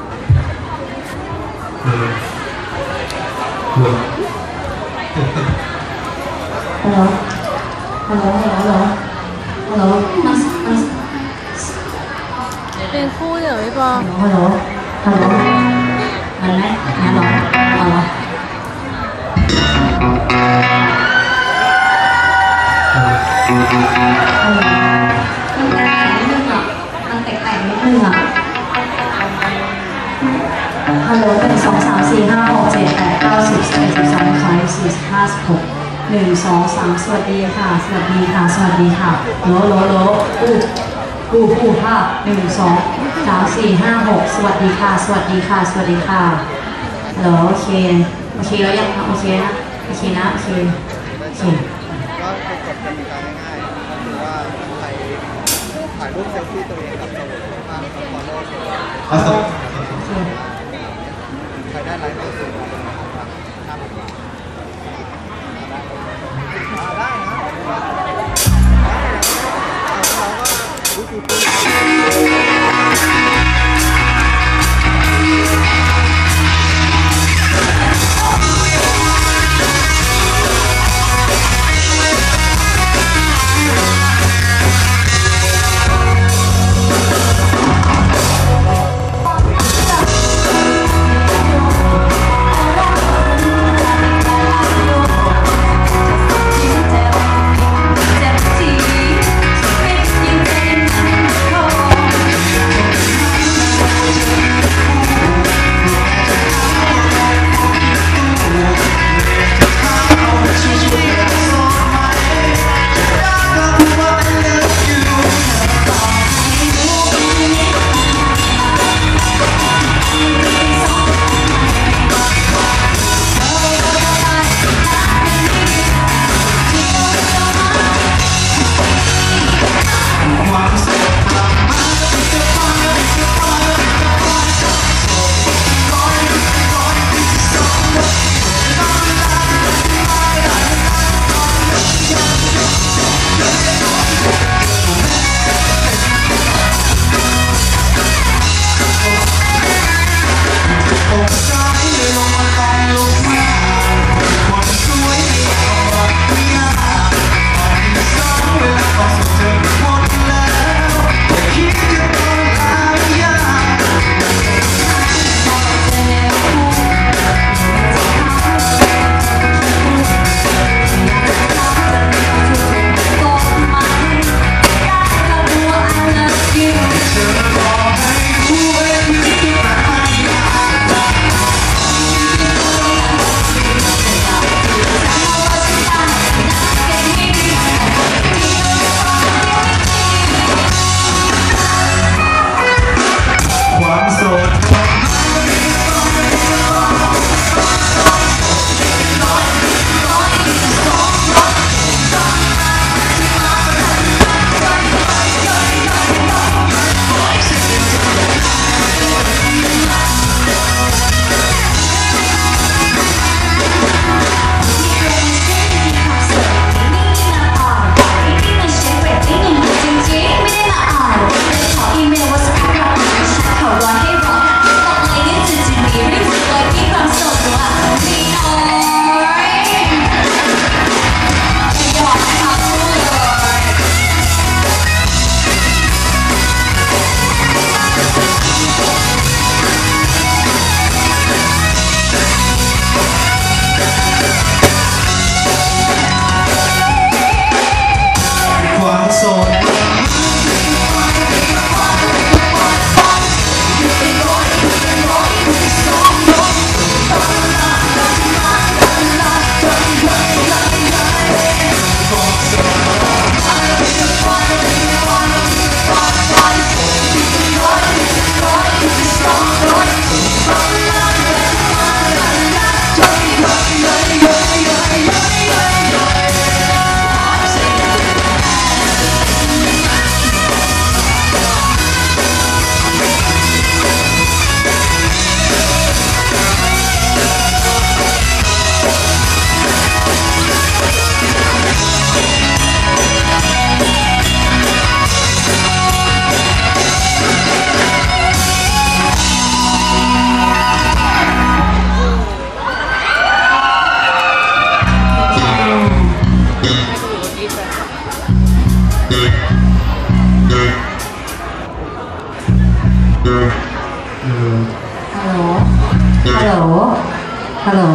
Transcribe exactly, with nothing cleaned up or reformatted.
ฮัลโหลฮัลโหลฮัลโหลฮัลโหลฮัลโหลนัสนัสเป็นคู่เหรอพี่ปอฮัลโหลฮัลโหลมันไหมฮัลโหลฮัลโหลมันแตกๆนิดนึงอ่ะฮัลโหลหนึ่งสองสามสี่ห้าหกเจ็ดแปดเก้าสิบสิบเอ็ดสิบสองสิบสามสิบสี่สิบห้าสิบหกหนึ่งสองสามสวัสดีค่ะสวัสดีค่ะสวัสดีค่ะโหลโหลโหลอู้อู้อู้ค่ะหนึ่งสองสามสี่ห้าหกสวัสดีค่ะสวัสดีค่ะสวัสดีค่ะฮัลโหลโอเคโอเคแล้วยังโอเคนะโอเคนะโอเคโอเคก็เป็นกฎกติกาง่ายๆคือว่าใครถ่ายรูปเซลฟี่ตัวเองกับสมุดภาพกับฟอลโล่ใครได้ไลค์ก็คือห้าหมื่นบาทได้นะเราก็รู้สึกฮัลโหล ฮัลโหล